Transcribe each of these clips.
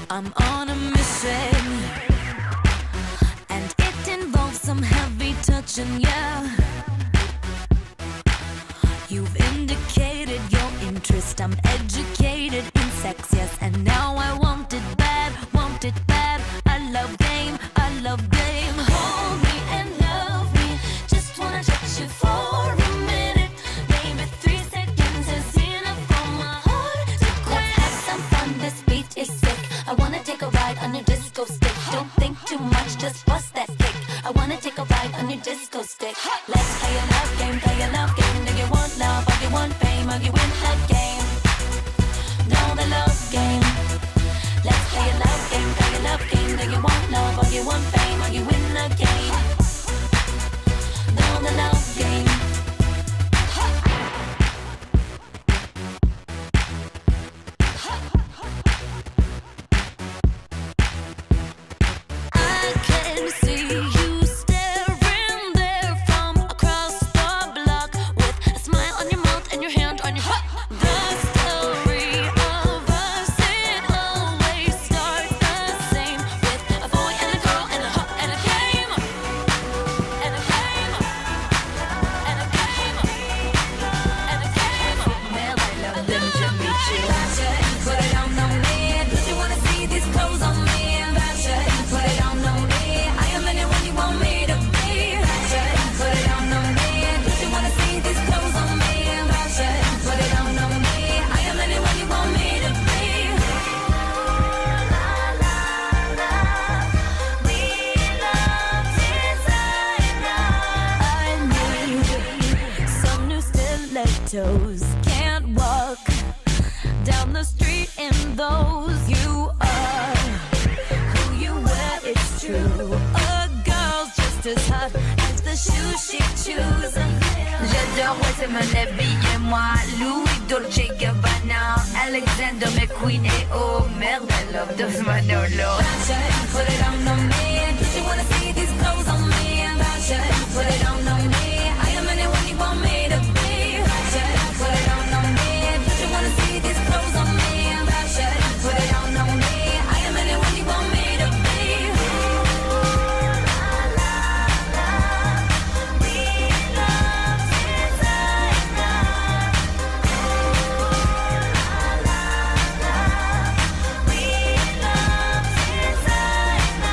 I'm on a mission, and it involves some heavy touching, yeah. You've indicated your interest, I'm educated in sex, yes. And now I want it bad, want it bad. I love game, I love game. Hold me and love me, just wanna touch you for a minute. Maybe 3 seconds is enough for my heart to quit. Let's have some fun, this beat is sick. I wanna take a ride on your disco stick. Don't think too much, just bust that kick. I wanna take a ride on your disco stick. Let's play a love game, play a love game. Do you want love, or you want fame, or you win the game? Know the love game. Let's play a love game, play a love game. Do you want love, or you want fame, or you win the game? Know the love game. I can see you staring there from across the block, with a smile on your mouth and your hand on your heart. The story of us, it always starts the same, with a boy and a girl and a hop and a game. And a game. And a game. And a game. Man, I love them to meet you. Put it on me. Don't you wanna see these clothes on me? Put it on me. I am anyone you want me to be. Put it on me. Don't you wanna see these clothes on me? Put it on me. I am anyone you want me to be. La la la, we love designer. I need some new stilettos. Can't walk down the street in those. You are who you wear, it's true. A girl's just as hot as the shoes she chooses. J'adore, ouais, c'est mon habit et moi. Louis Dolce Gabbana, Alexander McQueen et oh merde, I love those Manolo. Put it on me. Don't you wanna see these clothes on me? Put it on me. I am anyone you want me to be. Put it on me. Don't you wanna see these clothes on me? Put it on me. I am anyone you want me to be. La la la, we love designer. La la la, we love designer.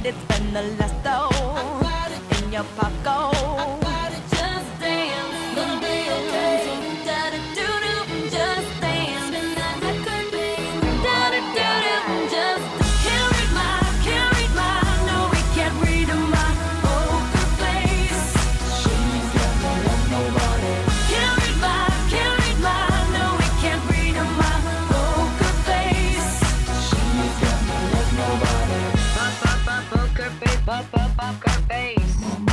it's been the last though. In your pocket. Just dance, gonna be okay. Da-da-doo-doo, just dance. I could be. Da-da-doo-doo, just can't read my. No, we can't read my poker face. She's got no love, nobody. Can't read my. No, we can't read my poker face. She's got no love, nobody. Poker face, poker face.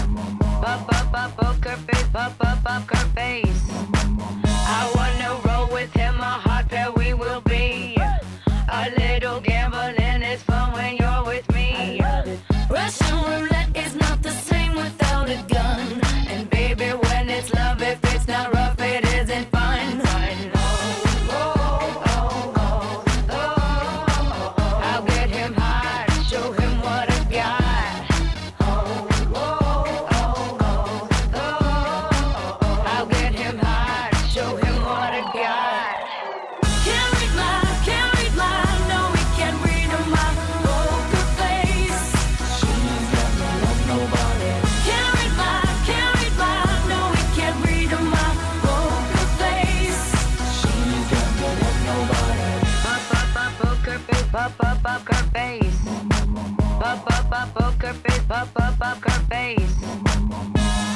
Poker face, poker face. I wanna roll with him, a hot pair we will be. A little gambling is fun when you're with me. Russian roulette is not the same without a gun. And baby, when it's love, if it's not rough, it isn't fun. I'll get him hot, show him what I got. I'll get him hot, show him what I got. Can't read my, no, we can't read my poker face. She's got no love, nobody. Can't read my, no, we can't read my poker face. She's got no love, nobody. Poker face, poker face. Poker face, poker face.